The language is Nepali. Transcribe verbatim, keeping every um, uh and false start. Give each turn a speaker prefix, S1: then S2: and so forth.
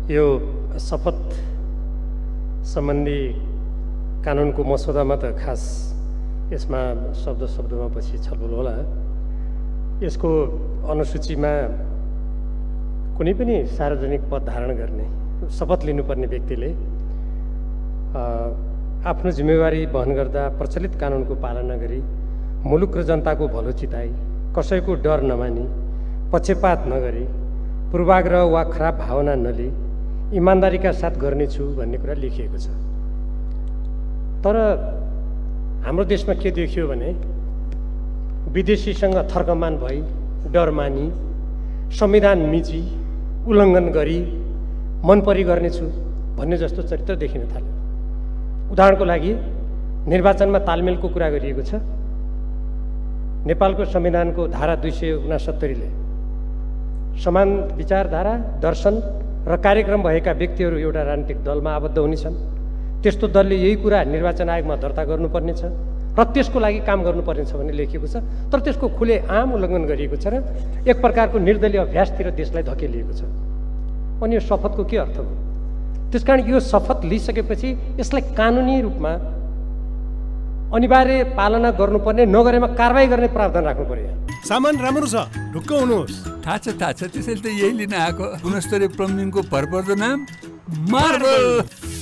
S1: यो शपथ सम्बन्धी कानुनको मसौदामा त खास यसमा शब्द शब्दमा पछि छलफल होला। यसको अनुसूचीमा कुनै पनि सार्वजनिक पद धारण गर्ने शपथ लिनुपर्ने व्यक्तिले आफ्नो जिम्मेवारी वहन गर्दा प्रचलित कानुनको पालना गरी मुलुक र जनताको भलो चिताई, कसैको डर नमानी, पक्षपात नगरी, पूर्वाग्रह वा खराब भावना नलिई इमान्दारीका साथ गर्नेछु भन्ने कुरा लेखिएको छ। तर हाम्रो देशमा के देखियो भने विदेशीसँग थर्कमान भई, डर मानी, संविधान मिची, उल्लङ्घन गरी मनपरी गर्नेछु भन्ने जस्तो चरित्र देखिन थाल्यो। उदाहरणको लागि निर्वाचनमा तालमेलको कुरा गरिएको छ। नेपालको संविधानको धारा दुई सय उनासत्तरीले समान विचारधारा, दर्शन र कार्यक्रम भएका व्यक्तिहरू एउटा राजनीतिक दलमा आबद्ध हुनेछन्। त्यस्तो दलले यही कुरा निर्वाचन आयोगमा दर्ता गर्नुपर्नेछ र त्यसको लागि काम गर्नुपर्नेछ भन्ने लेखिएको छ। तर त्यसको खुले आम उल्लङ्घन गरिएको छ र एक प्रकारको निर्दलीय अभ्यासतिर देशलाई धकेलिएको छ। अनि यो शपथको के अर्थ हो? त्यसकारण यो शपथ लिइसकेपछि यसलाई कानुनी रूपमा अनिवार्य पालना गर्नुपर्ने, नगरेमा कारबाही गर्ने प्रावधान राख्नु पर्यो।
S2: सामान राम्रो छ, ढुक्क हुनुहोस्।
S3: थाहा छ थाहा छ त्यसैले त यही लिन आएको। गुणस्तरीय प्लम्बिङको भरपर्दो नाम मार्बल।